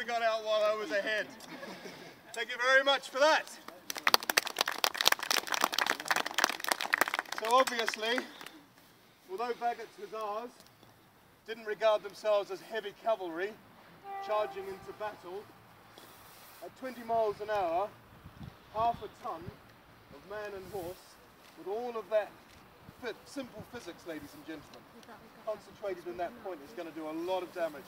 got out while I was ahead. Thank you very much for that. So obviously, although Bagot's Hussars didn't regard themselves as heavy cavalry charging into battle, at 20 miles an hour, half a ton of man and horse, with all of that simple physics, ladies and gentlemen, concentrated in that point, is going to do a lot of damage.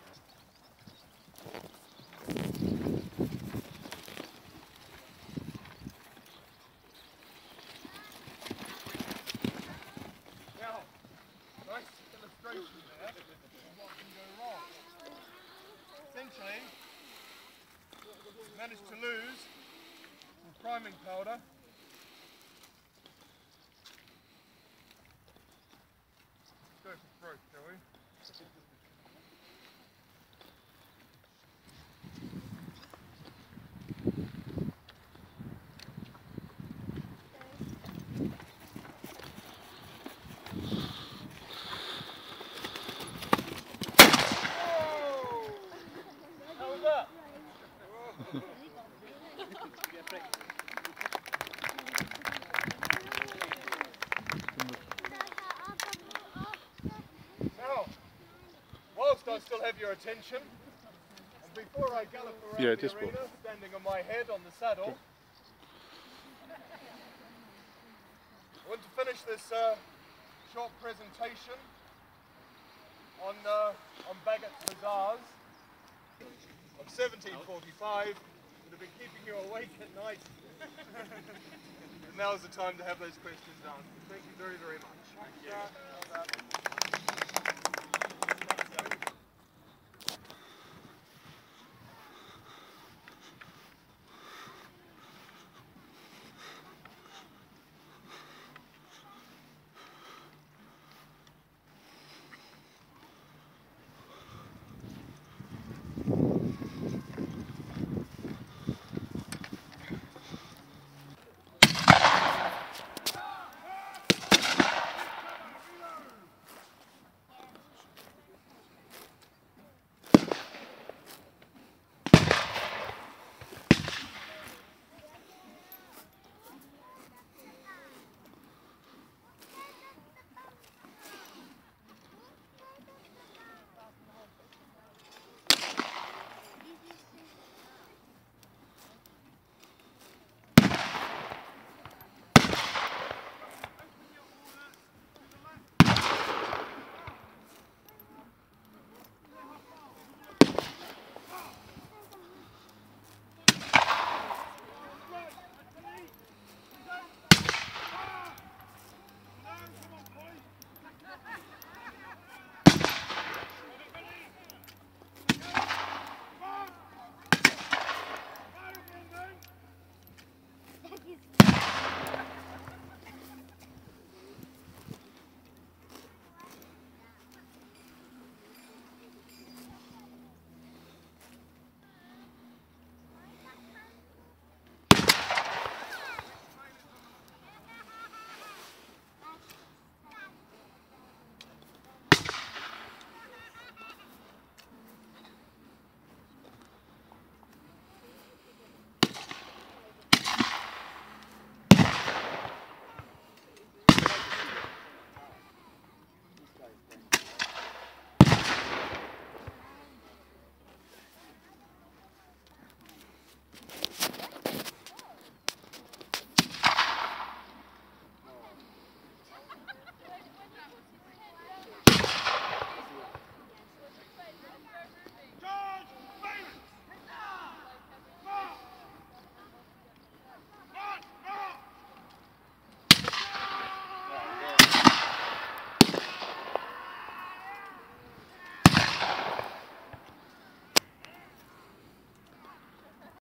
Now, nice illustration there of what can go wrong. Essentially, managed to lose some priming powder. Go for broke, shall we? How was that? Now, whilst I still have your attention, and before I gallop around the arena, standing on my head on the saddle, I want to finish this short presentation on Bagot's Hussars of 1745 that have been keeping you awake at night. And now's the time to have those questions answered. Thank you very, very much. Thank you.